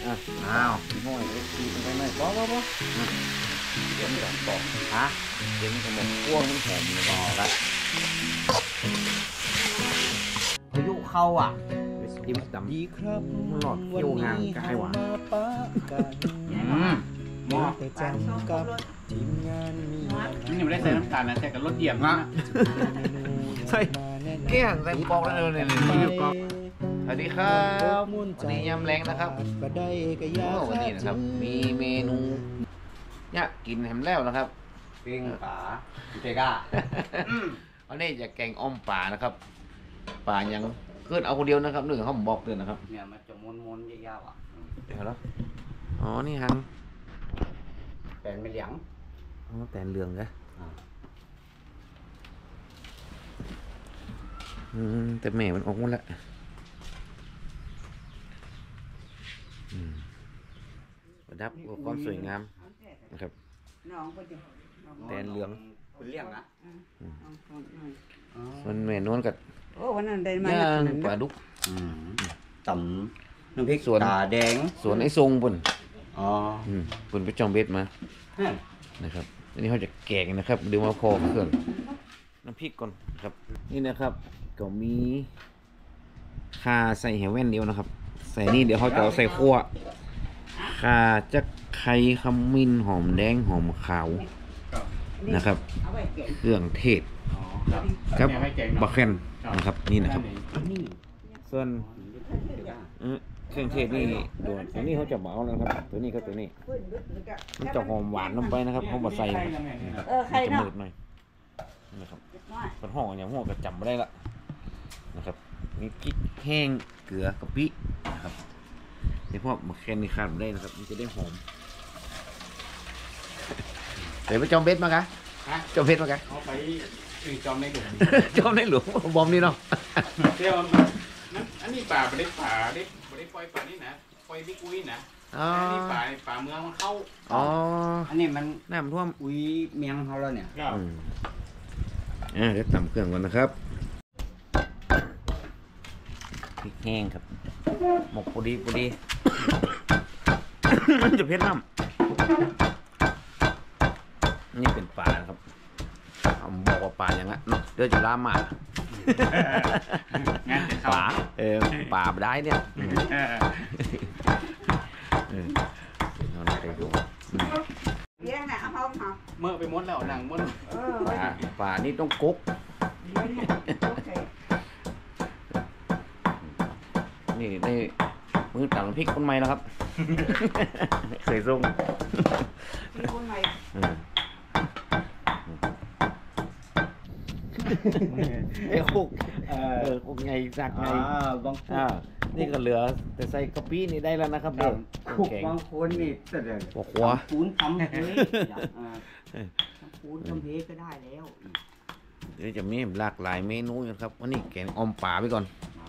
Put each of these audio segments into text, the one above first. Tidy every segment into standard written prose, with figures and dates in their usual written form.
อ้าวห้อยตีไปไหนป๊อเดี๋ยวมันจะบอกฮะเดี๋ยวมันจะมันก้วงมันหอมเลยบอกละพายุเข้าอ่ะยิ้มดำดีครับมันหลอดเขี้ยวงานกายหวานหม้อแต่จังกับทีมงานนี่ยังไม่ได้ใส่น้ำตาลนะแต่กับรสเดียบนะใส่แก้งใส่ปอกแล้วเนี่ยสวัสดีครับวันนี้ยำแรงนะครับวันนี้นะครับมีเมนูเนี่ยกินแฮมแล้วนะครับปิ้งปลาเจก้าอันนี้จะแกงอ้อมป่านะครับป่ายังขึ้นเอาคนเดียวนะครับหนึ่งเขาบอกเลยนะครับเนี่ยมันจะม้วนๆยาวๆอ่ะเดี๋ยวแล้วอ๋อนี่ฮังแปลนไม่เหลียงอ๋อแตนเหลืองนะแต่แม่มันออกหมดแล้วประดับความสวยงามนะครับแตนเหลืองเป็นเลี้ยงนะมันแม่นวลกับโอ้วันนั้นได้มาย่างปลาดุกต่ำน้ำพริกสวนตาแดงสวนไอ้ทรงปุ่นอ๋อปุ่นไปจองเบ็ดมานะครับอันนี้เขาจะแกงนะครับดูมาพอเครื่องน้ำพริกก่อนครับนี่นะครับก็มีข่าใส่แหวแว่นเดียวนะครับใส่นี่เดี๋ยวเขาจะเอาใส่ขั่วข่าจะไข่ขมิ้นหอมแดงหอมขาวนะครับเครื่องเทศครับบักแคนนะครับนี่นะครับส่วนเครื่องเทศนี่โดนตัวนี้เขาจะเบาแล้วครับตัวนี้ก็ตัวนี้มันจะหอมหวานลงไปนะครับเขาบดใส่จะมืดหน่อยนะครับเป็นห่ออย่างห่อก็จำไม่ได้ละนะครับมีพริกแห้งเกลือกะปินะครับเฉพาะบักแคนนี่ขาดไม่ได้นะครับมันจะได้หอมเดี๋ยวไปจอมเบ็ดมากะจอมเบ็ดมากะเอาไปจอมในหลวงจอมในหลวงบอมนี่เนาะเดี๋ยวอันนี้ป่าไม่ได้ป่าได้ปล่อยป่านี่นะปล่อยบิ๊กอุ้ยนะอันนี้ป่าเมืองมันเข้าอ๋ออันนี้มันน้ำท่วมอุ้ยเมียงเขาแล้วเนี่ยเดี๋ยวตำเครื่องก่อนนะครับพริกแห้งครับหมกพอดีมันจะเผ็ดน้ำนี่เป็นปลาครับบอกว่าปลาอย่างนั้นเดี๋ยวจะล่ามาปลาปลาได้เนี่ยเลี้ยงนะเอาห้องเหรอเมื่อไปมดแล้วหนังมดปลานี่ต้องกุ๊กนี่ในมือต่างพริกคนใหม่แล้วครับเคยส่งคนใหม่คุกไงสักไงนี่ก็เหลือแต่ใส่กะปินี่ได้แล้วนะครับคุกบางคนนี่แต่เดี๋ยวบอกว่าปูนทำเพปูนทำเพก็ได้แล้วเดี๋ยวจะมีหลากหลายเมนูนะครับวันนี้แกงออมป่าไปก่อน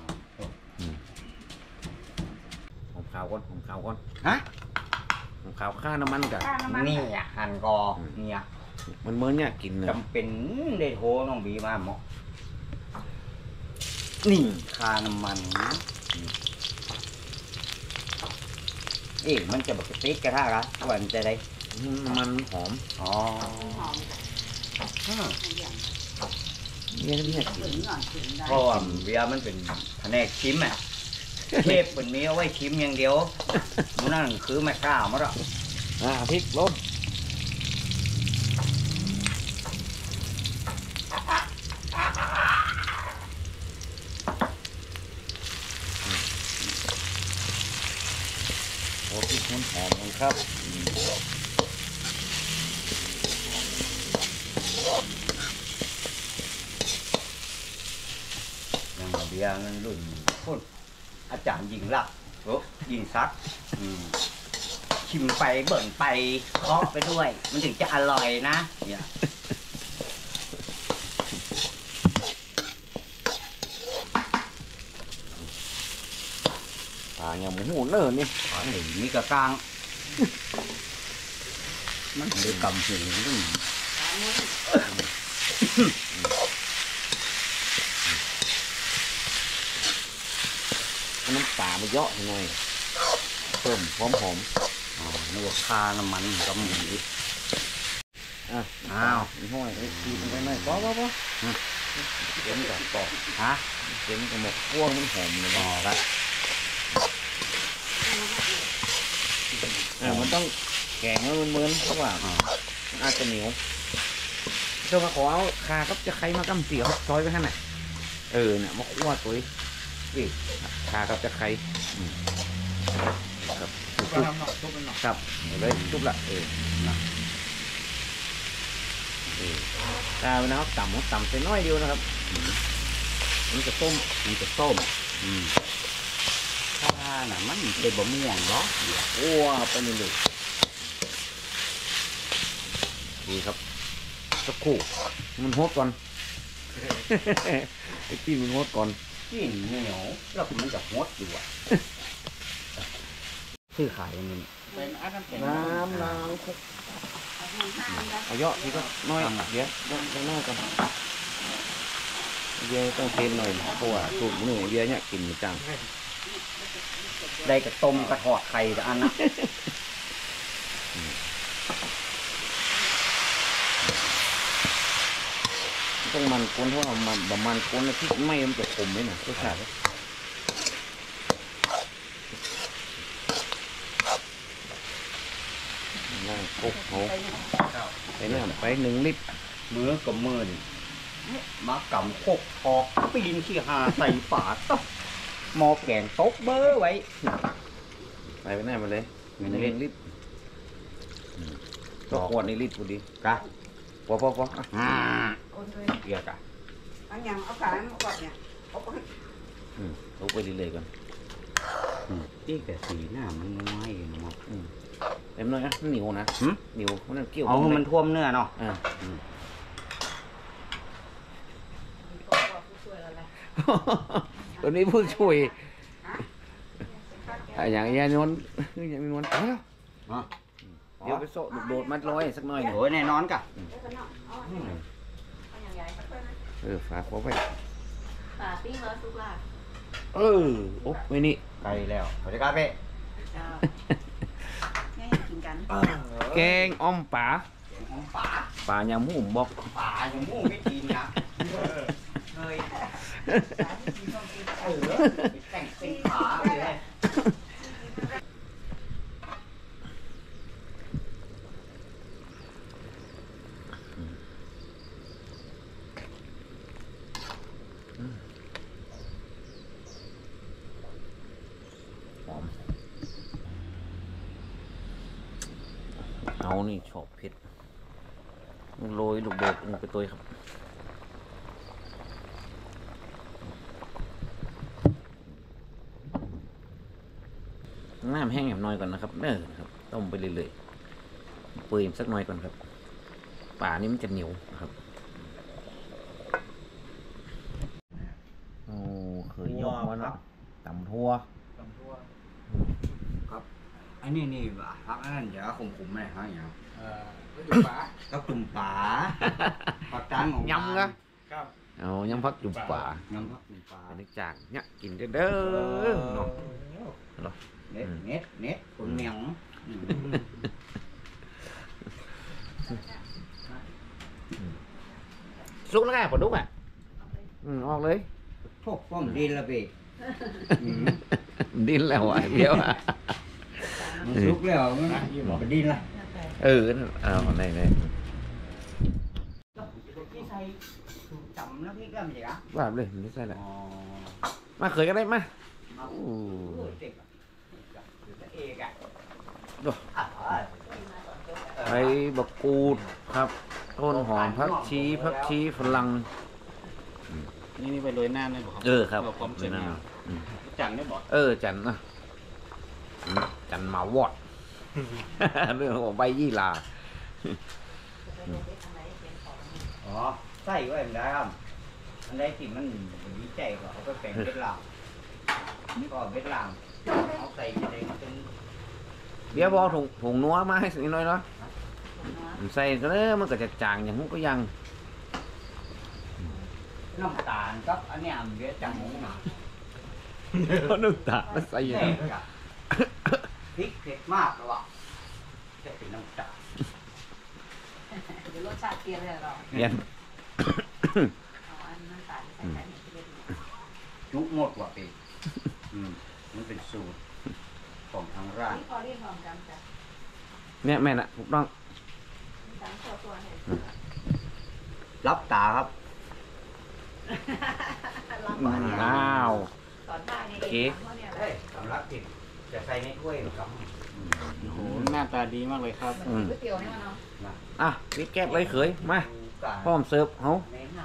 หอมขาวก่อนฮะหอมขาวข้าน้ำมันกันนี่หั่นกอเนี่ยมันเมื่อเนี่ยกินจำเป็นได้โทรน้องบีมาหมอนี่คาน้ำมันมันจะแบบติ๊กกระทะละวันจะได้มันหอมอ๋อเนี่ยเพราะว่าเบียร์มันเป็นแผนกชิมอ่ะเทปเป็นมีเอาไว้ชิมอย่างเดียวมันนั่นคือไม่กล้ามาหรอกพริกรสพริกมันหอมครับอย่างเบียร์นั้นรุ่นพูดอาจารย์ยิงลักยิงซักชิมไปเบิ่งไปเคาะไปด้วยมันถึงจะอร่อยนะเนี่ยอย่างหมูเนิ่นนี่มีกระกางมันได้กำถึงน้ำปลามันเยอะหน่อยเพิ่มหอมอ๋อนึกว่าค่าน้ำมันก็มีอีกอ่ะอ้าวมีห้อยไอ้ตีมันไปหน่อยป๊อเข็มกับปอกฮะเข็มกับหมกพ่วงมันหอมเลยอ๋อละมันต้องแกงให้มันเหมือนเพราะว่ามันอาจจะเหนียวเจ้ามาขอเอาคากับจะใครมากำเสียวซอยไปข้างไหนเนี่ยมาคั่วตัวนี่คากับจะใครครับก็ทำหน่อยทุบมันหน่อยครับเอาเลยจุบละนะตาเวลาเขาต่ำใส่น้อยเดียวนะครับมันจะต้มมันจะต้มถ้าน่ะมันเป็นบะม่วงเนาะอ้วไปนี่เลยดีครับสักครู่มันโฮดก่อน ไอ้ที่มันโฮดก่อนกลิ่นเหนียวแล้วมันจะฮดอยู่อ่ะชื่อขายยังไงเป็นอาน้ำแข็งน้ำล้างคุกเอาเยอะทีก็น้อยเดี๋ยวน้อยก่อนเบียร์ต้องเทนหน่อยเพราะว่าสูตรหนึ่งเบียร์เนี่ยกินจังได้กระต้มกระทอดไข่แต่อันนะต้องมันก้นเพราะว่ามันแบบมันก้นแล้วที่ไม่มันจะขมไหมน่ะรสชาติล้างคุกเขาไปน้ำไป1 ลิตรมือกับมือนี่มากำโคกทอกปีนขี้หาใส่ฝาต๊อกหม้อแกงโต๊ะเบอร์ไว้ไปหน้ามาเลย 1 ลิตรก็ขวดนี่ลิตรพอดีกะพอเกียกะอันยังเอาขามาก่อนเนี่ยเอาไปเอาไปเรื่อยๆก่อนนี่แต่สีหน้ามันน้อยเนาะเต็มหน่อยนะเหนียวนะเหนียวเพราะนั่นเกี่ยวเอาให้มันท่วมเนื้อเนาะตัวนี้ผู้ช่วยอย่างยานวลอย่างนวลไปแล้วเดี๋ยวไปโซ่โดดมัดร้อยสักหน่อยโอ้ยแน่นอนกะฝากไว้ปาปิ้งแล้วสุกล่ะโอ้ไม่นี่ไกลแล้วสวัสดีครับเป้นี่กินกันแกงอ้อมป่าของป๋าป่ายำหมูบอกป๋าอย่างมู่ไม่กินนะเลยแต่งเป็นป๋าเลยหอมเอานี่ชอบเผ็ดโรยลูกโดดลงไปตัวครับน้ำแห้งหน่อยก่อนนะครับครับต้มไปเรื่อยๆเปื่อยสักหน่อยก่อนครับป่านี่มันจะเหนียวนะครับโอ้เคยยกมาเนาะตำทั่วอันนี้นี่ว่ะพักอันนั้นเดี๋ยวขมๆเลยฮะอย่างก็อยู่ป่าก็ตุ่มป๋าผักจานของยำกะครับเอายำพักจุ่มป่ายำผักตุ่มป๋าอันนี้จากเนี่ยกินเด้อเนาะเน็ตคนเหนียงสุกแล้วไงขอดุกอ่ะออกเลยพวกป้อมดินละพี่ดิ้นแล้วอ่ะเดี๋ยวอ่ะมันลุกแล้วมันบอกดินละเอาไหนที่ใส่จำแล้วพี่ก็ไม่ใช่อะว่าเลยไม่ใช่แหละอ๋อมาเคยก็ได้มาโอ้เด็กอะเอกอะไปบักกูดครับ ต้นหอมผักชีฝรั่งนี่ไปโรยหน้าได้บอกครับความสวยงามจังได้บอกจันนะจันหมาวอด เรื่องของใบยี่ลาอ๋อใส่ไว้ได้ครับอันใดที่มันดีใจก็เอาไปแปลงเวทลางนี่ก็เวทลางเอาใส่ไปในตึงเดี๋ยวบอกถุงนัวมาให้สักหน่อยเนาะใส่ก็เลยมันก็จะจางอย่างมันก็ยังน้ำตาลกับอันเนี้ยมันเยอะจังหมูหนาน้ำตาลใส่ยังพริำตาลเกลียเลยเหรอเรียนเอาอันน้ำตาลใส่ไข่เกลียจุกหมดว่ะพี่มันเป็นสูตรของทางร้านนี่พอเรียกความจำจ้ะเนี่ยแม่น่ะถูกต้องจำตัวเห็นรับตาครับอ้าวสอนได้ไงโอเคเพราะเนี่ยเฮ้ยสำรับติดจะใส่ในถ้วยหรือครับโอ้โหหน้าตาดีมากเลยครับมันกินก๋วยเตี๋ยวเนี่ยมันเนาะอ่ะนี่แก๊บเลยเขยมาพร้อมเสิร์ฟเฮาแนะน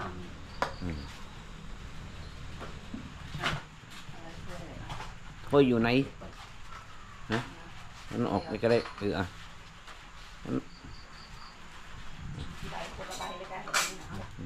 ถ้วยอยู่ไหนนะมันออกไปก็ได้อ่ะใส่คนละใบเลยกันเนาะ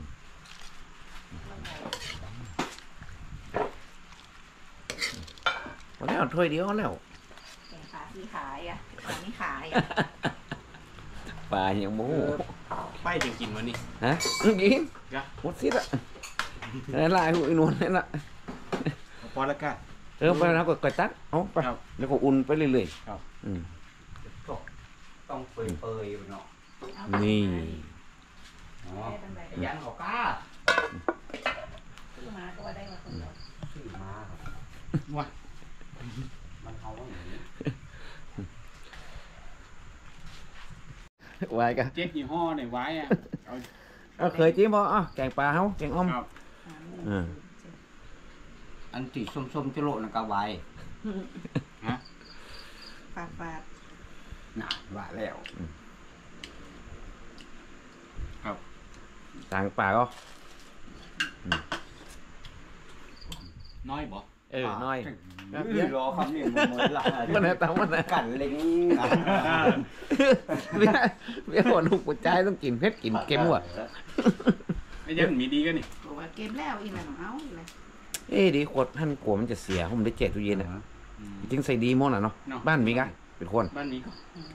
พอแล้วถ้วยเดียวแล้วแกงปลาที่ขายอ่ะปลาไม่ขายปลาอย่างโมไปจริงๆวันนี้ฮะกินจ้ะหมดสิละอะไรล่ะไอ้พวกไอ้นวลนี่ละพอแล้วกันไปแล้วก็ตักเอาไปครับแล้วก็อุ่นไปเรื่อยครับๆอืมำต้องเปยๆเนาะนี่อ๋อยันเขากล้าซื้อมาก็ว่าได้มาคนเดียวชื่อมาครับว่ามันเอาอย่างนี้ไว้กันเจ๊กยี่ห้อเนี่ยไว้อะเอาเอาเคยจิ้มบ่อ่ะแกงปลาเฮาแกงอ้อมครับอันที่ส้มๆจะโลนะกะไว้ฮะฝาดฝาดน่ะว่าแล้วต่างปลาก็น้อยบ่น้อยรอคำนี้มันเหมือนละมันไหนตามมันไหนกันเล็งเบี้ยหัวลูกหัวใจต้องกินเผ็ดกินเค็มว่ะไอ้ยันมีดีกันนี่บอกว่าเกมแล้วอีกแล้วเอาอีกแล้วดีขวดท่านกลัวมันจะเสียผมได้เจ็ดตู้เย็นอ่ะจริงใส่ดีหมดอ่ะเนาะบ้านมีกะเป็นคนบ้านนี้ก็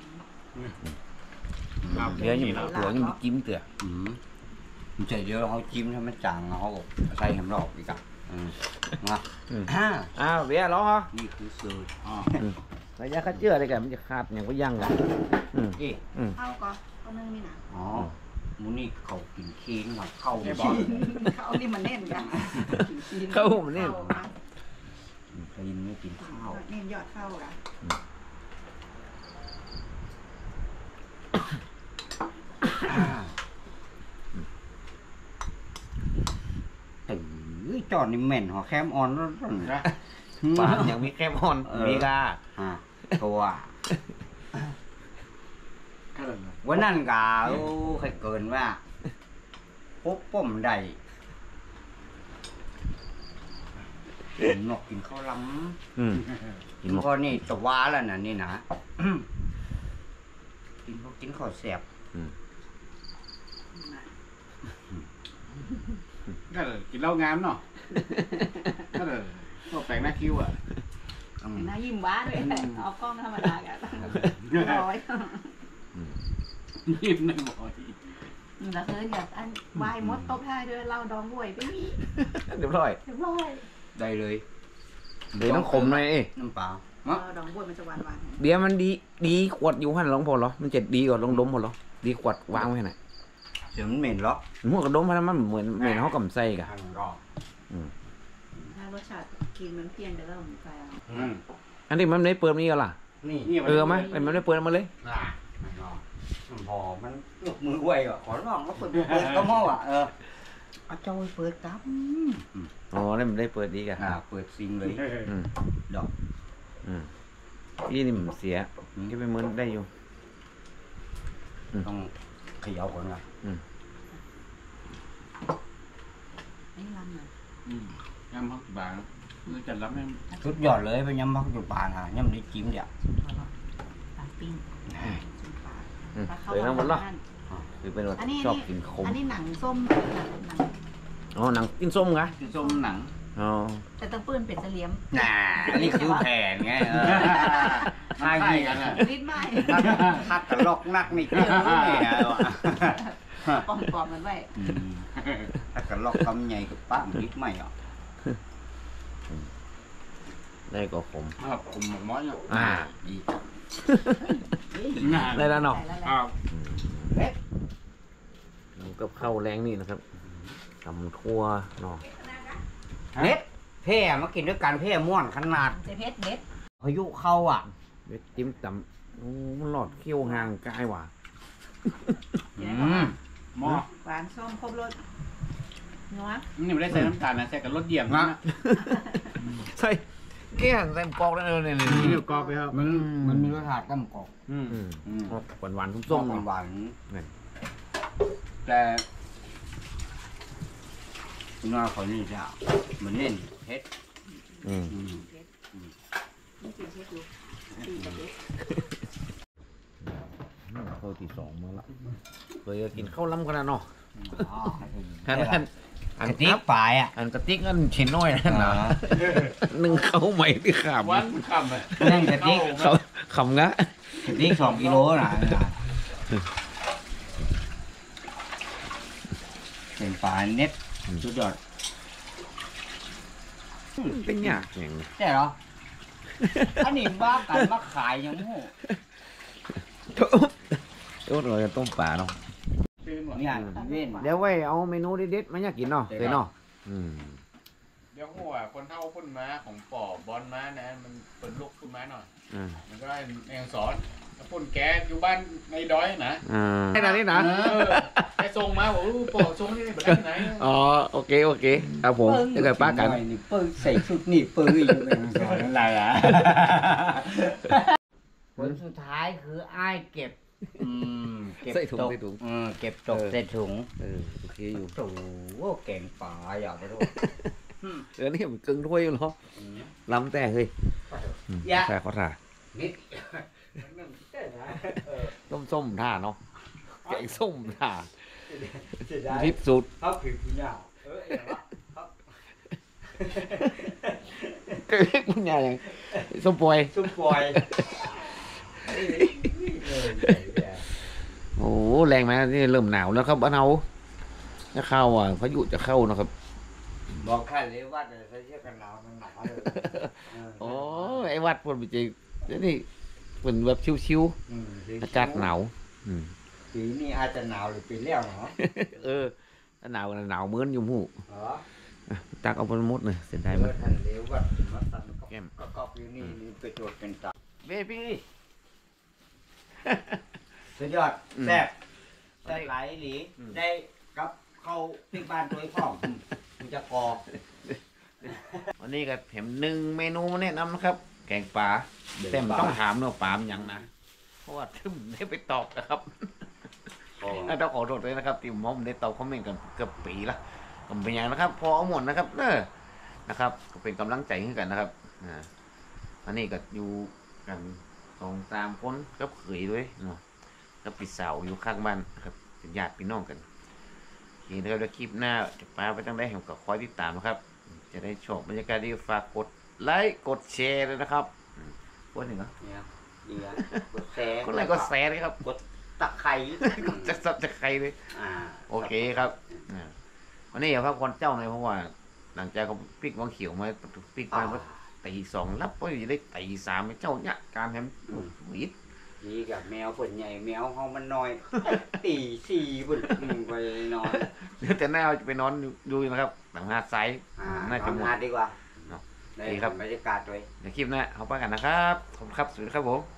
เดี๋ยวยังหัวยังมีจิ้มเตือมันจะเยอะเอาจิ้มให้มันจางเอาใส่แฮมรอบอีกอ่ะมาอ้าวเบี้ยร้องเหรอนี่คือสูตรอ๋อระยะคัดเจืออะไรกันมันจะขาดอย่างก็ยั่งกันนี่เข้าก็เขานึ่งนี่นะอ๋อมูนี่เขากินคีนหน่อยเข้าเขานี่มันเน่นกันเข้ามันนี่กินไม่กินข้าวเน่นยอดเข้ากันจอดนี่เหม็นหัวแคมออนแล้วนะปลาอย่างมีแคบออนมีกาตัวก็เลยวันนั้นกาใครเกินว่าปุ๊บป้มได้นกกินข้าวล้ำกินข้าวนี่ตะว้าแล้วนะนี่นะกินข้าวแสบก็เลยกินเหล้างามเนาะก็เลยพวกแปลงหน้าคิ้วอ่ะน่ายิ้มว้าด้วยเอากล้องธรรมดากันร้อยยิ้มในบ่อยแล้วคืออยากอันวายมดตบท้ายด้วยเราดองบวยไปนี่เรียบร้อยเรียบร้อยได้เลยเดี๋ยวต้องขมหน่อยน้ำเปล่าดองบวยมันจะหวานหวานเดี๋ยวมันดีขวดอยู่หันหลงพอเหรอมันจะดีกว่าลงดมพอเหรอดีขวดวางไว้ไหนเสียงมันเหม็นหรอหัวกระดมมันเหมือนเขากำไส้กะทางรอบถ้ารสชาติกินมันเพี้ยนเดี๋ยวเราใส่เอาอันนี้มันไม่เปิดนี่ก็ล่ะนี่ไหมมันไม่เปิดมาเลยพอมันยกมือไหวอ่ะขอร้องแล้วเปิดก็มออ่ะเอาเจ้าไปเปิดกับอ๋อนี่มันได้เปิดดีกะเปิดซิงเลย ดอกนี่นี่มันเสียก็ไปเหมือนได้อยู่ต้องเขย่าก่อนนะไม่รันเลยยำฮักบางนี่จะรับแม่สุดยอดเลยไปยำพักอยู่ป่าฮะยำได้จิ้มเดี๋ยวปลาปิ้งเลยทั้งหมดละคือเป็นว่าชอบกินขมอันนี้หนังส้มหนังอ๋อหนังกินส้มกะคือส้มหนังอ๋อแต่ต้องปื้นเป็ดเสลียมอันนี้คือแผ่นไงใช่กันอ่ะลิ้นไม้ถ้ากระลอกนักนี่คือแผ่วะปอมๆมันไว้ถ้ากระลอกคำใหญ่กับป้ามันนิดไม่หรอได้ก็ขมครับผมหมกม้อยเนาะดีได้แล้วเนาะครับเล็กกับข้าวแรงนี่นะครับตำทั่วเนาะเน็ดเพ่มากินด้วยกันเพ่ม่วนขนาดเจเพชรเด็ดพายุเข้าอ่ะเม็ดจิ้มตำโอ้มันหลอดเคี้ยวห่างกายว่ะหม้อหวานส้มครบรสนัวนี่ไม่ได้ใส่น้ำตาลนะใส่กับรสเยี่ยมนะใส่แก้งใส่กอกได้เลยเนี่ยนี่กรอบไปครับมันมีรสชาติต้มกอกหวานหวานๆส้มๆเนาะหวานนี่ๆแต่หน้าเขานี่จ้ะมันเน้นเฮ็ดอืมนี่กินเช็ดดูตีกระเด็ดข้าวที่สองมาละเคยกินข้าวล้ำขนาดเนาะอ๋ออันกะทิปลายอ่ะอันกระติกอันชิ้นน้อยนั่นนะหนึ่งข้าวใหม่ที่ขามวันคำอ่ะนั่นกะทิเขาขำงะกะทิ2 กิโลนะเป็นปลาเน็ตสุดยอดเป็นยากอย่างใช่เหรอ อันนี้ว่ากันมาขายยังโง่โอ้เราจะต้มปลาเนาะตื่นหมดเนี่ยเว้นเดี๋ยวไว้เอาเมนูเด็ดๆมาอยากกินเนาะเคยเนาะอืมเดี๋ยวหัวคนเท่าคนม้าของปอบอลม้านะมันเปิดลูกคุณม้าหน่อยอ่ามันก็แองสอนแล้วคนแกอยู่บ้านในดอยนะให้นานนี่นะแกส่งมาบอกลูกปอส่งนี่แบบนั้นไหนอ๋อโอเคครับผมเดี๋ยวเกิดป้ากันนี่เปิ้งใส่ชุดนี่เปิ้งอยู่เป็นสอนอะไรอ่ะผลสุดท้ายคืออ้ายเก็บเก็บตกเก็บตกใส่ถุงโอเคอยู่โอ้โหเก่งป่าอย่าไปรู้นี่มันกึ่งถ้วยอยู่เนาะล้ำแต่เฮ้ยใช่เขาถ่านิดส้มท่าเนาะแกงส้มท่าเสียดายทิศสุดเขาผิวพี่ยาวเอ๋ครับเกิดคุณยายอย่างส้มปล่อยซุปปล่อยโอ้แรงไหมนี่เริ่มหนาวแล้วครับบ้านเราจะเข้าอ่ะพายุจะเข้านะครับบอกแค่เลยว่าเดี๋ยวใส่เสื้อกันหนาวมันหนาวเลยโอ้ไอ้วัดพนไปจริงนี่เป็นแบบชิวๆอากาศหนาวปีนี้อาจจะหนาวหรือปีแล้วเนาะหนาวหนาวเหมือนอยู่หูเหรอตักเอาไปหมดเลยเสียดายเมื่มัอน ท่านเลี้ยววัดมาตันแก้มก็ปีนี้ไปตรวจเป็นตาเบบี้สุดยอดแซ่บแซ่บหลายหลีได้กับเข้าที่บ้านโดยพร้อมมันจะกอวันนี้ก็เห็นหนึ่งเมนูมาแนะนำนะครับ แกงปลาแต่มันต้องถามเนาะปลามันหยังนะเพราะว่าทึ่มได้ไปตอบนะครับต้องขอโทษด้วยนะครับที่ผมได้ตอบคอมเมนต์กันเกือบปีละผมเป็นอย่างนะครับ พอเอาหมดนะครับนะครับก็เป็นกำลังใจให้กันนะครับอันนี้ก็อยู่กัน2-3 คนกับเขยด้วยเนาะกับพี่สาวอยู่ข้างบ้านนะครับเป็นญาติพี่น้องกันทีนี้นะครับเดี๋ยวคลิปหน้าจะปลาไปตั้งได้เห็นกับคอยติดตามนะครับ จะได้ชมบรรยากาศดีฝากกดไลค์กดแชร์เลยนะครับกดหนึ่งเหรอเนี่ยดีนะกดแชร์กดไลค์กดแชร์เลยครับกดตะไคร้กดจะสับจะใครเลยโอเคครับวันนี้อย่าพักผ่อนเจ้าหน่อยเพราะว่า หลังจากเขาปิกวังเขียวมาปิกมาตี 2รับก็อยู่ได้ตี 3เจ้าเนี่ยการแฮมวิดดีกับแมวผลใหญ่แมวห้องมันน้อยตี4บุญไปนอนเดี๋ยวแต่หน้าจะไปนอนดูนะครับหลังหาดไซด์น่าจะหมดงานดีกว่าเนาะได้ครับบรรยากาศด้วยเดี๋ยวคลิปหน้าเอาไปกันนะครับขอบคุณครับสวัสดีครับผม